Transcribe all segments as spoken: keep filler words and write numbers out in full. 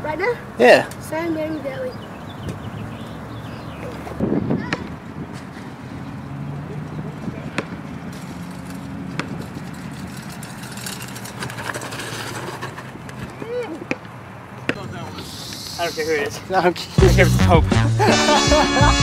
Right now? Yeah. Same Baby Deli. I don't care who it is. No, I'm I don't care if it's Pope.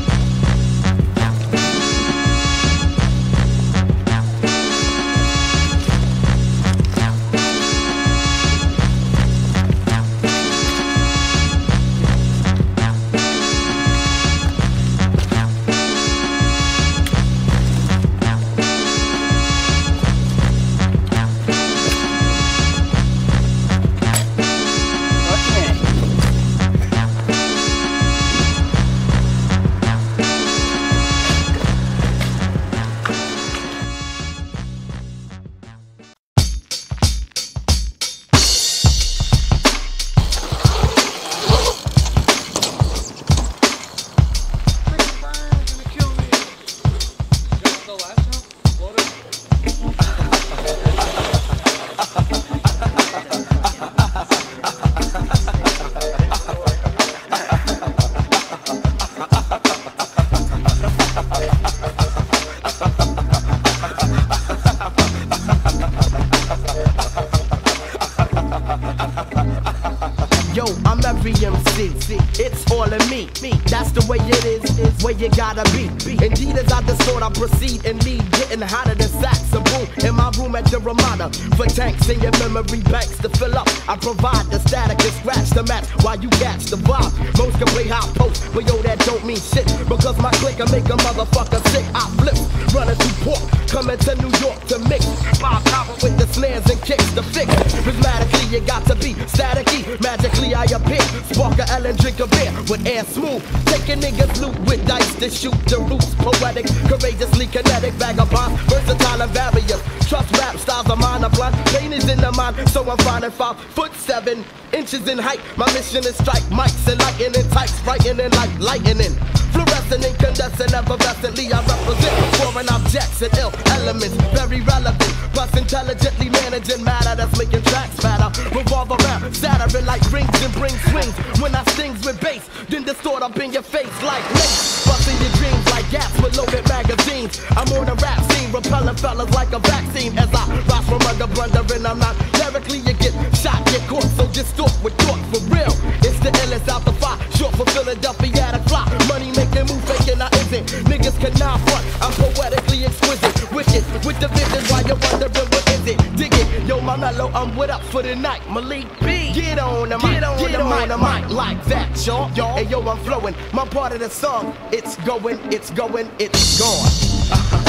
Yo, I'm every M C. It's all in me. That's the way it is, is where you gotta be. Indeed, as I just thought I proceed and lead, getting hotter than sacks of boom in my room at the Ramada. For tanks in your memory banks to fill up, I provide the static and scratch the match while you catch the vibe. Most can play hot post, but yo, that don't mean shit because my click can make a motherfucker sick. I flip, running through port, coming to New York to mix. Five power with the snares and kicks to fix. Prismatically, you got to be staticky. Magically, I appear. Spark a L and drink a beer with air smooth. Taking niggas loot with dice to shoot the roots. Poetic, courageously kinetic, vagabond, versatile and various. Trust rap styles of mine are blind. Pain is in the mind, so I'm finding five foot seven inches in height. My mission is strike mics and lightning types, frightening like lightning. Fluorescent, incandescent, effervescently I represent foreign objects and ill elements, very relevant. Plus intelligently managing matter that's making tracks fatter. Revolve around, shattering like rings and bring swings. When I stings with bass, then distort up in your face like lace. Busting your dreams like gaps with loaded magazines. I'm on a rap scene, repelling fellas like a vaccine. As I rise from under blundering, I'm not lyrically, you get shot, get caught. So just talk with thought for real. It's the illest out the fire, short for Philadelphia to fly. Money making move faking, I isn't. Niggas cannot front, I'm poetically exquisite. Wicked, with the vision while you're wondering what is it. Dig it, yo my mellow, I'm with up for the night. Malik B, get on the mic, get on, get the, on the mic like that, y'all. Hey yo, I'm flowing, my part of the song. It's going, it's going, it's gone.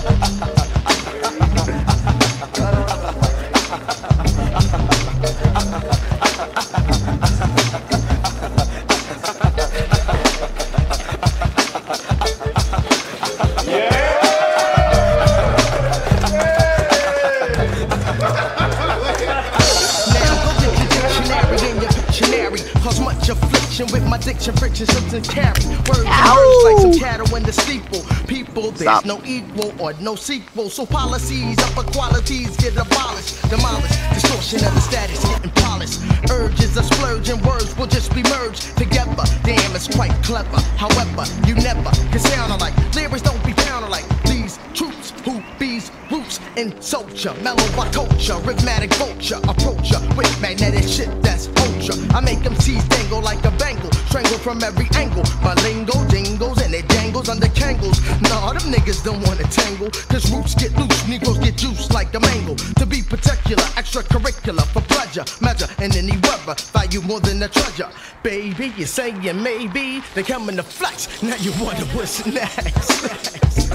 Affliction with my diction, friction, and carry words and words like some cattle in the steeple. People, there's Stop. no equal or no sequel. So policies, upper qualities get abolished, demolished. Distortion of the status getting polished. Urges of splurging words will just be merged together. Damn, it's quite clever. However, you never can sound alike. Lyrics don't be found alike. These troops who bees roots in soldier, mellow by culture, rhythmatic vulture, approacher with magnetic shit that's ultra. I make them tease dangle like a bangle, strangle from every angle. My lingo jingles and it dangles under kangles. Nah, them niggas don't wanna tangle, cause roots get loose, Negroes get juiced like a mango. To be particular, extracurricular for pleasure, measure in any weather, value more than a treasure. Baby, you're saying maybe they come in the flex. Now you wonder what's next. next.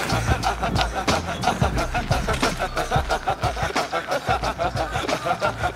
Ha ha ha ha.